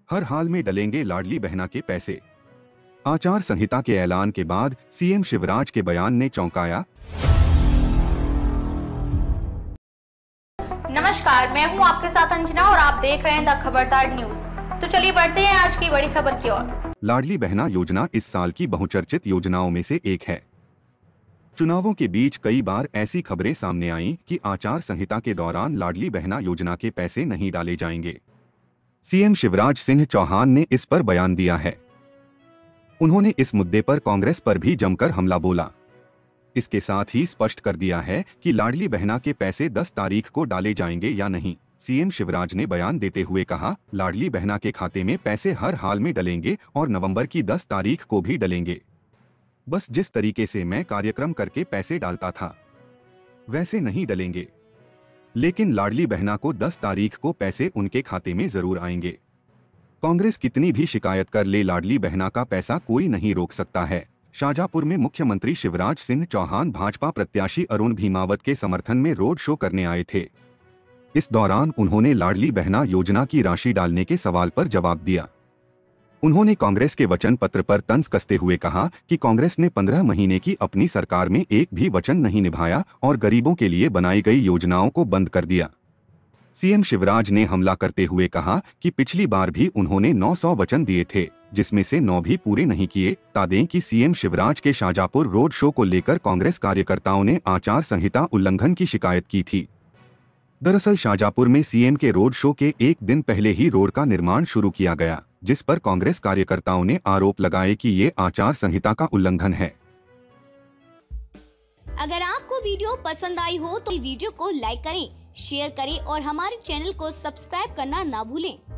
हर हाल में डलेंगे लाडली बहना के पैसे। आचार संहिता के ऐलान के बाद सीएम शिवराज के बयान ने चौंकाया। नमस्कार, मैं हूं आपके साथ अंजना और आप देख रहे हैं द खबरदार न्यूज। तो चलिए बढ़ते हैं आज की बड़ी खबर की ओर। लाडली बहना योजना इस साल की बहुचर्चित योजनाओं में से एक है। चुनावों के बीच कई बार ऐसी खबरें सामने आईं कि आचार संहिता के दौरान लाडली बहना योजना के पैसे नहीं डाले जाएंगे। सीएम शिवराज सिंह चौहान ने इस पर बयान दिया है। उन्होंने इस मुद्दे पर कांग्रेस पर भी जमकर हमला बोला। इसके साथ ही स्पष्ट कर दिया है कि लाडली बहना के पैसे 10 तारीख को डाले जाएंगे या नहीं। सीएम शिवराज ने बयान देते हुए कहा, लाडली बहना के खाते में पैसे हर हाल में डलेंगे और नवंबर की 10 तारीख को भी डलेंगे। बस जिस तरीके से मैं कार्यक्रम करके पैसे डालता था वैसे नहीं डलेंगे, लेकिन लाडली बहना को 10 तारीख को पैसे उनके खाते में जरूर आएंगे। कांग्रेस कितनी भी शिकायत कर ले, लाडली बहना का पैसा कोई नहीं रोक सकता है। शाजापुर में मुख्यमंत्री शिवराज सिंह चौहान भाजपा प्रत्याशी अरुण भीमावत के समर्थन में रोड शो करने आए थे। इस दौरान उन्होंने लाडली बहना योजना की राशि डालने के सवाल पर जवाब दिया। उन्होंने कांग्रेस के वचन पत्र पर तंज कसते हुए कहा कि कांग्रेस ने 15 महीने की अपनी सरकार में एक भी वचन नहीं निभाया और गरीबों के लिए बनाई गई योजनाओं को बंद कर दिया। सीएम शिवराज ने हमला करते हुए कहा कि पिछली बार भी उन्होंने 900 वचन दिए थे, जिसमें से 9 भी पूरे नहीं किए। बता दें कि सीएम शिवराज के शाजापुर रोड शो को लेकर कांग्रेस कार्यकर्ताओं ने आचार संहिता उल्लंघन की शिकायत की थी। दरअसल शाजापुर में सीएम के रोड शो के एक दिन पहले ही रोड का निर्माण शुरू किया गया, जिस पर कांग्रेस कार्यकर्ताओं ने आरोप लगाए कि ये आचार संहिता का उल्लंघन है। अगर आपको वीडियो पसंद आई हो तो वीडियो को लाइक करें, शेयर करें और हमारे चैनल को सब्सक्राइब करना ना भूलें।